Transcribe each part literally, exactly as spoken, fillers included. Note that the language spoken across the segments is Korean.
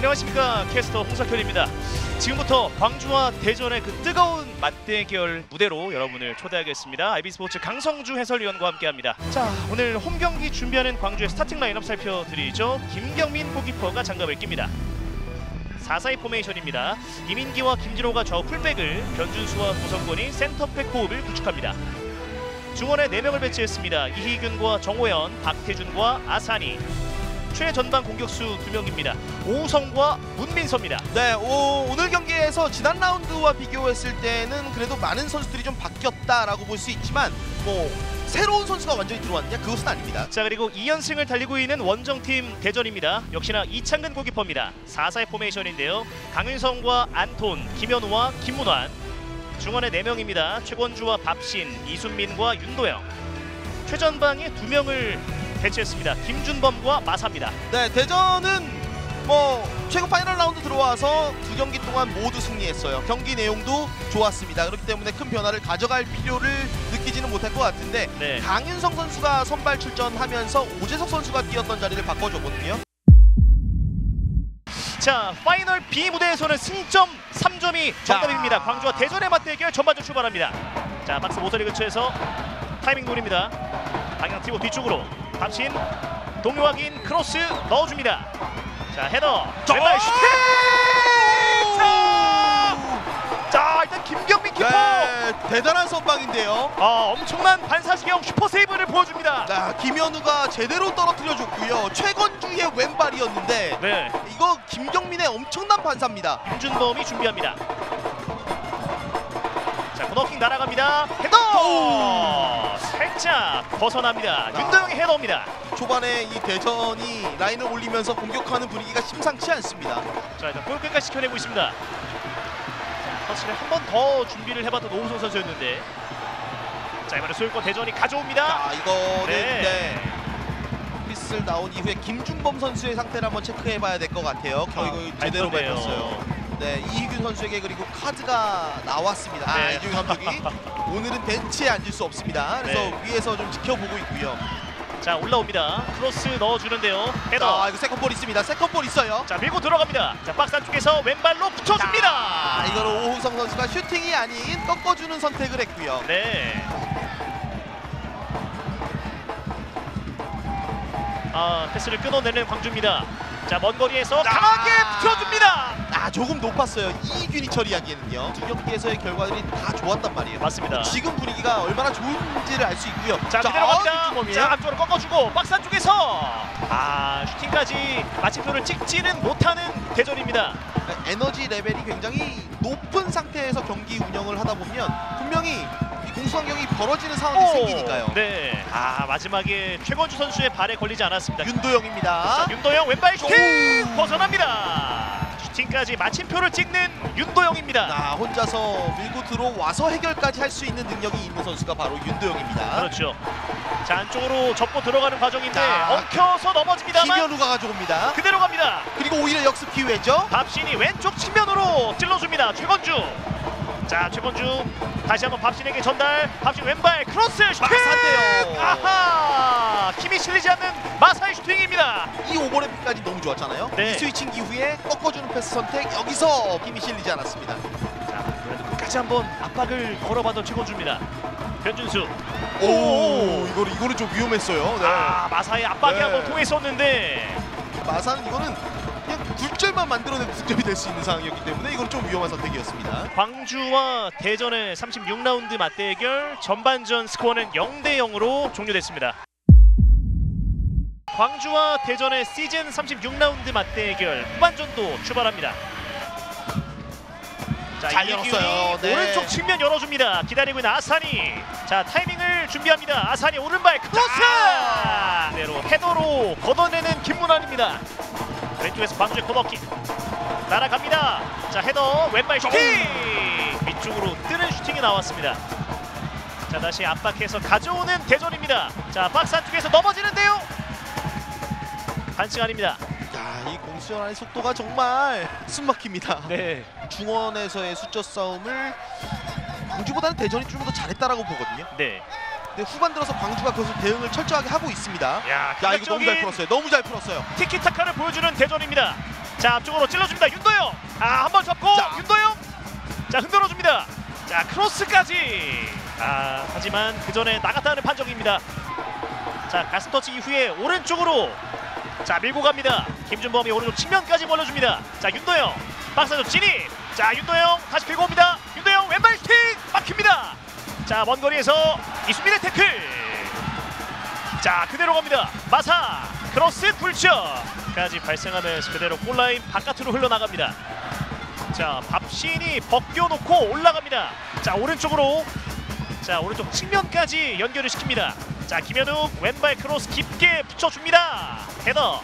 안녕하십니까, 캐스터 홍석현입니다. 지금부터 광주와 대전의 그 뜨거운 맞대결 무대로 여러분을 초대하겠습니다. 아이비스포츠 강성주 해설위원과 함께합니다. 자, 오늘 홈 경기 준비하는 광주의 스타팅 라인업 살펴드리죠. 김경민 골키퍼가 장갑을 낍니다. 사 사이 포메이션입니다. 이민기와 김진호가 좌우 풀백을, 변준수와 고성권이 센터백 호흡을 구축합니다. 중원에 네 명을 배치했습니다. 이희균과 정호연, 박태준과 아산이. 최전방 공격수 두 명입니다. 오우성과 문민서입니다. 네, 오, 오늘 경기에서 지난 라운드와 비교했을 때는 그래도 많은 선수들이 좀 바뀌었다라고 볼 수 있지만 뭐 새로운 선수가 완전히 들어왔냐? 그것은 아닙니다. 자, 그리고 이 연승을 달리고 있는 원정팀 대전입니다. 역시나 이창근 골키퍼입니다. 사 사이 포메이션인데요. 강윤성과 안톤, 김현우와 김문환. 중원에 네 명입니다. 최권주와 밥신, 이순민과 윤도영. 최전방에 두 명을 배치했습니다. 김준범과 마사입니다. 네, 대전은 뭐 최근 파이널 라운드 들어와서 두 경기 동안 모두 승리했어요. 경기 내용도 좋았습니다. 그렇기 때문에 큰 변화를 가져갈 필요를 느끼지는 못할 것 같은데 네. 강윤성 선수가 선발 출전하면서 오재석 선수가 뛰었던 자리를 바꿔줬거든요. 자, 파이널 B 무대에서는 승점 삼 점이 정답입니다. 자. 광주와 대전의 맞대결 전반전 출발합니다. 자, 박스 모서리 근처에서 타이밍 노립니다. 방향 튀고 뒤쪽으로 밥신, 동료 확인, 크로스 넣어줍니다. 자, 헤더, 왼발 슈팅! 자, 자, 일단 김경민 키퍼! 네, 대단한 선방인데요. 아, 엄청난 반사시경 슈퍼 세이브를 보여줍니다. 자, 김현우가 제대로 떨어뜨려줬고요. 최건주의 왼발이었는데 네, 이거 김경민의 엄청난 반사입니다. 김준범이 준비합니다. 자, 코너킥 날아갑니다. 헤더! 살짝 벗어납니다. 아. 윤도영의 헤더입니다. 초반에 이 대전이 라인을 올리면서 공격하는 분위기가 심상치 않습니다. 자, 일단 골끝까지 지켜내고 있습니다. 자, 터치를 한 번 더 준비를 해봤던 오우성 선수였는데, 자, 이번에 소유권 대전이 가져옵니다. 자, 이거는 네. 네. 피스를 나온 이후에 김준범 선수의 상태를 한번 체크해봐야 될 것 같아요. 결국 아, 제대로 밟혔네요. 밟혔어요. 네, 이희균 선수에게 그리고 카드가 나왔습니다. 아, 네. 이종희 감독이 오늘은 벤치에 앉을 수 없습니다. 그래서 네. 위에서 좀 지켜보고 있고요. 자, 올라옵니다. 크로스 넣어주는데요. 헤더. 자, 이거 세컨볼 있습니다. 세컨볼 있어요. 자, 밀고 들어갑니다. 자, 박스 안쪽에서 왼발로 붙여줍니다. 아, 이걸 오우성 선수가 슈팅이 아닌 꺾어주는 선택을 했고요. 네. 아, 패스를 끊어내는 광주입니다. 자, 먼 거리에서 강하게 붙여줍니다. 아, 조금 높았어요. 이균이 처리하기에는요. 두 경기에서의 결과들이 다 좋았단 말이에요. 맞습니다. 지금 분위기가 얼마나 좋은지를 알 수 있고요. 자, 그대로 갑니다. 김준범이에요. 자, 앞쪽으로 꺾어주고 박스 안쪽에서 아, 슈팅까지 마침표를 찍지는 못하는 대전입니다. 에너지 레벨이 굉장히 높은 상태에서 경기 운영을 하다 보면 분명히 이 공수 환경이 벌어지는 상황이 생기니까요. 네. 아, 마지막에 최건주 선수의 발에 걸리지 않았습니다. 윤도영입니다. 자, 윤도영 왼발 슈팅 오. 벗어납니다. 슈팅까지 마침표를 찍는 윤도영입니다. 나 혼자서 밀고 들어와서 해결까지 할 수 있는 능력이 있는 선수가 바로 윤도영입니다. 그렇죠. 자, 안쪽으로 접고 들어가는 과정인데 자, 엉켜서 넘어집니다만 김현우가 가져옵니다. 그대로 갑니다. 그리고 오히려 역습 기회죠. 밥신이 왼쪽 측면으로 찔러줍니다. 최건주. 자, 최건주 다시 한번 밥신에게 전달. 밥신 왼발 크로스 슈팅. 마사인데요. 아하, 힘이 실리지 않는 마사의 슈팅입니다. 이 오버래핑까지 너무 좋았잖아요. 네. 이 스위칭 이후에 꺾어주는 패스 선택, 여기서 힘이 실리지 않았습니다. 자, 그래도 끝까지 한번 압박을 걸어봤던 최건주입니다. 변준수. 오, 이거는 이거는 좀 위험했어요. 네. 아, 마사의 압박이 네. 한번 통했었는데, 마사는 이거는 그냥 굴절만 만들어내도 득점이 될 수 있는 상황이었기 때문에 이건 좀 위험한 선택이었습니다. 광주와 대전의 삼십육 라운드 맞대결 전반전 스코어는 영 대 영으로 종료됐습니다. 광주와 대전의 시즌 삼십육 라운드 맞대결 후반전도 출발합니다. 자, 잘 이기훈이 열었어요. 네. 오른쪽 측면 열어줍니다. 기다리고 있는 아산이. 자, 타이밍을 준비합니다. 아산이 오른발 크로스! 그대로 헤더로 걷어내는 김문환입니다. 왼쪽에서 광주의 코너킥 날아갑니다. 자, 헤더 왼발 슈팅! 위쪽으로 뜨는 슈팅이 나왔습니다. 자, 다시 압박해서 가져오는 대전입니다. 자, 박스 안쪽에서 넘어지는데요. 반칙 아닙니다. 야, 이 공수전의 속도가 정말 숨막힙니다. 네. 중원에서의 수적 싸움을 광주보다는 대전이 좀 더 잘했다라고 보거든요. 네. 근데 후반 들어서 광주가 그것을 대응을 철저하게 하고 있습니다. 야, 야, 이거 너무 잘 풀었어요. 너무 잘 풀었어요. 티키타카를 보여주는 대전입니다. 자 앞쪽으로 찔러줍니다. 윤도영. 아 한 번 잡고 자. 윤도영. 자 흔들어줍니다. 자 크로스까지. 아 하지만 그 전에 나갔다는 판정입니다. 자 가슴터치 이후에 오른쪽으로 자 밀고 갑니다. 김준범이 오른쪽 측면까지 벌려줍니다. 자 윤도영 박스 안쪽 진입. 자 윤도영 다시 긁고 옵니다. 윤도영 왼발 슈팅 막힙니다. 자 먼 거리에서 이수민의 태클. 자 그대로 갑니다. 마사 크로스 굴절까지 발생하면서 그대로 골라인 바깥으로 흘러나갑니다. 자 밥신이 벗겨놓고 올라갑니다. 자 오른쪽으로 자 오른쪽 측면까지 연결을 시킵니다. 자 김현욱 왼발 크로스 깊게 붙여줍니다. 헤더.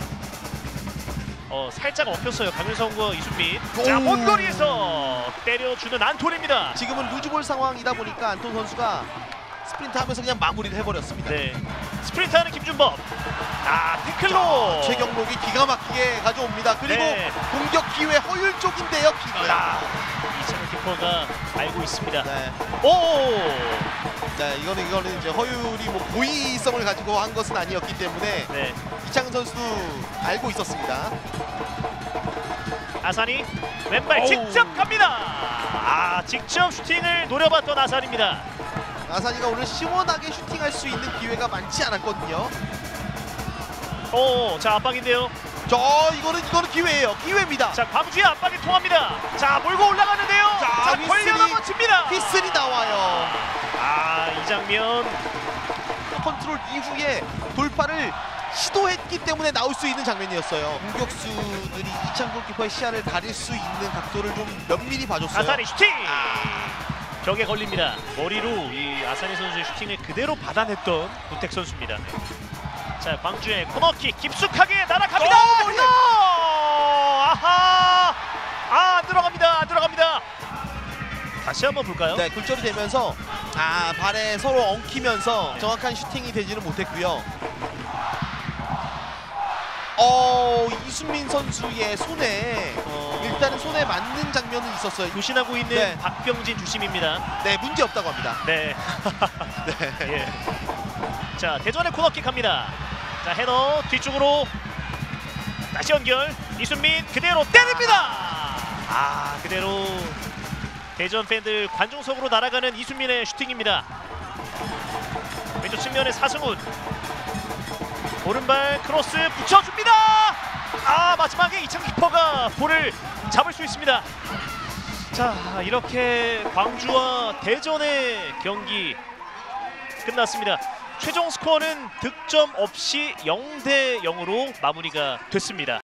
어 살짝 엉켰어요. 강윤성과 이순민. 자 먼 거리에서 때려주는 안톤입니다. 지금은 루즈볼 상황이다 보니까 안톤 선수가 스프린트하면서 그냥 마무리를 해버렸습니다. 네 스프린트하는 김준범. 아 태클로 최경록이 기가 막히게 가져옵니다. 그리고 네. 공격 기회 허율 쪽인데요. 기가. 아, 이창훈 키퍼가 알고 있습니다. 네. 오. 네, 이거는 이거는 이제 허율이 뭐 고의성을 가지고 한 것은 아니었기 때문에 네. 이창훈 선수도 알고 있었습니다. 아산이 왼발 오우. 직접 갑니다. 아 직접 슈팅을 노려봤던 아산입니다. 아산이가 오늘 시원하게 슈팅할 수 있는 기회가 많지 않았거든요. 오, 자 압박인데요. 저 이거는 이거는 기회예요. 기회입니다. 자 광주의 압박이 통합니다. 자 몰고 올라가는데요. 자, 자 휘슬이- 걸려 넘어집니다. 휘슬이 나와요. 아이 장면. 컨트롤 이후에 돌파를 시도했기 때문에 나올 수 있는 장면이었어요. 공격수들이 이창국 키퍼의 시야를 가릴 수 있는 각도를 좀 면밀히 봐줬어요. 아산이 슈팅. 벽에 걸립니다. 머리로 이 아산이 선수의 슈팅을 그대로 받아냈던 구택 선수입니다. 자 광주의 코너킥 깊숙하게 날아갑니다. 오, 머리! 헤더! 아하. 아, 안 들어갑니다. 안 들어갑니다. 다시 한번 볼까요? 네, 굴절이 되면서 아 발에 서로 엉키면서 정확한 슈팅이 되지는 못했고요. 어 이순민 선수의 손에 어, 일단은 손에 맞는 장면은 있었어요. 조신하고 있는 네. 박병진 주심입니다. 네, 문제 없다고 합니다. 네. 네. 예. 자 대전의 코너킥 갑니다. 자 헤더 뒤쪽으로 다시 연결. 이순민 그대로 때립니다. 아 그대로 대전 팬들 관중석으로 날아가는 이순민의 슈팅입니다. 왼쪽 측면에 사승훈 오른발 크로스 붙여줍니다. 아 마지막에 이창 키퍼가 볼을 잡을 수 있습니다. 자 이렇게 광주와 대전의 경기 끝났습니다. 최종 스코어는 득점 없이 영 대 영으로 마무리가 됐습니다.